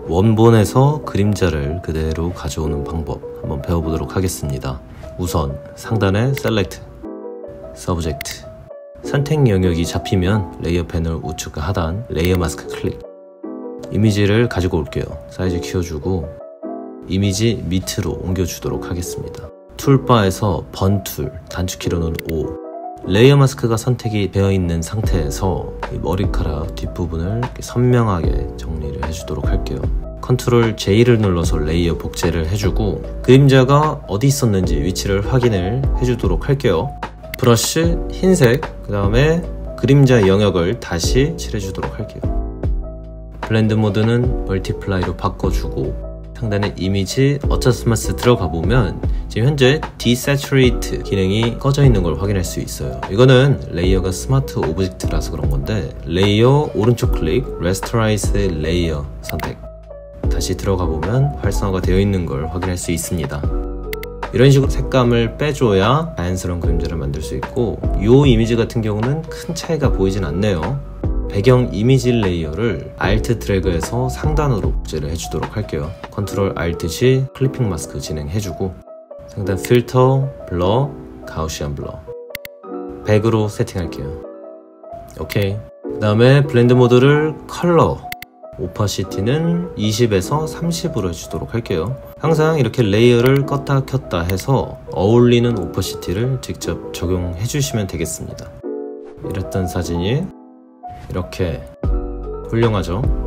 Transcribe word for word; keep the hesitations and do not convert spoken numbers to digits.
원본에서 그림자를 그대로 가져오는 방법 한번 배워보도록 하겠습니다. 우선 상단에 Select, Subject, 선택 영역이 잡히면 레이어 패널 우측 하단 레이어 마스크 클릭. 이미지를 가지고 올게요. 사이즈 키워주고 이미지 밑으로 옮겨주도록 하겠습니다. 툴바에서 번툴, 단축키로는 오. 레이어 마스크가 선택이 되어 있는 상태에서 이 머리카락 뒷부분을 선명하게 정리를 해주도록 할게요. 컨트롤 제이를 눌러서 레이어 복제를 해주고 그림자가 어디 있었는지 위치를 확인을 해주도록 할게요. 브러쉬 흰색, 그 다음에 그림자 영역을 다시 칠해주도록 할게요. 블렌드 모드는 멀티플라이로 바꿔주고 상단에 이미지 어저스먼트 들어가 보면 지금 현재 Desaturate 기능이 꺼져 있는 걸 확인할 수 있어요. 이거는 레이어가 스마트 오브젝트라서 그런 건데 레이어 오른쪽 클릭, Rasterize 레이어 선택. 다시 들어가 보면 활성화가 되어 있는 걸 확인할 수 있습니다. 이런 식으로 색감을 빼줘야 자연스러운 그림자를 만들 수 있고 이 이미지 같은 경우는 큰 차이가 보이진 않네요. 배경 이미지 레이어를 Alt 드래그해서 상단으로 복제를 해주도록 할게요. 컨트롤 Alt G 클리핑 마스크 진행해주고 상단 필터, 블러, 가우시안 블러 백으로 세팅할게요. 오케이. 그 다음에 블렌드 모드를 컬러 오파시티는 이십에서 삼십으로 해주도록 할게요. 항상 이렇게 레이어를 껐다 켰다 해서 어울리는 오파시티를 직접 적용해 주시면 되겠습니다. 이랬던 사진이 이렇게 훌륭하죠?